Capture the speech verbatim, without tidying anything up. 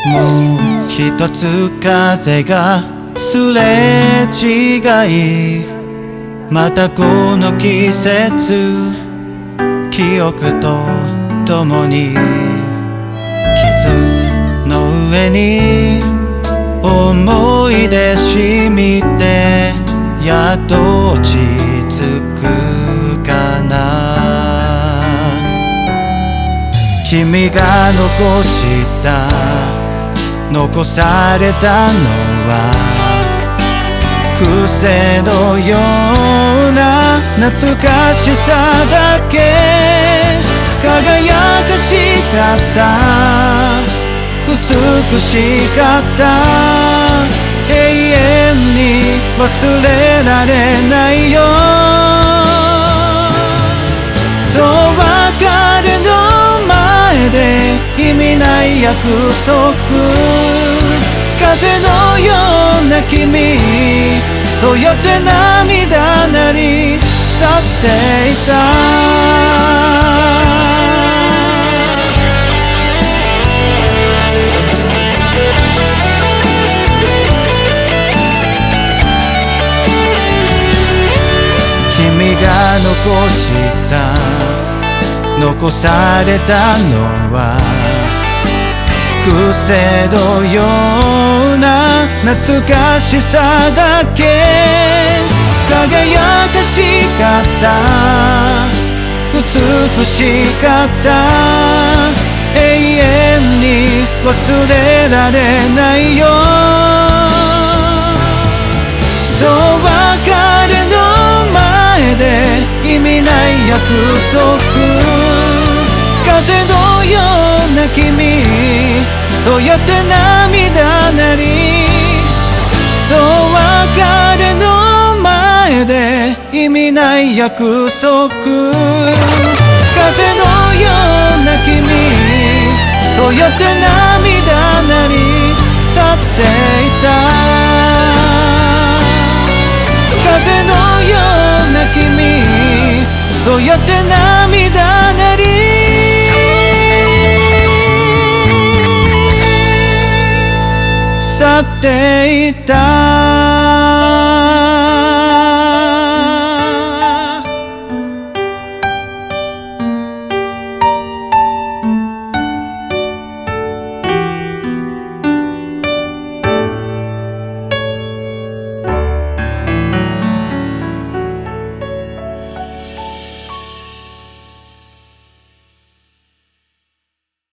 もう一つ風がすれ違い、またこの季節記憶と共に傷の上に思い出染みてやっと落ち着くかな。君が残した残されたのは癖のような懐かしさだけ。輝かしかった美しかった永遠に忘れられないよ。そう別れの前で意味ない約束、風のような君そうやって涙なり去っていた。君が残した残されたのは癖のような懐かしさだけ。輝かしかった美しかった永遠に忘れられないよ。そう別れの前で意味ない約束、風のような君そうやって涙なり、そう別れの前で意味ない約束、風のような君そうやって涙なり去っていた。風のような君そうやって涙なり去っていた。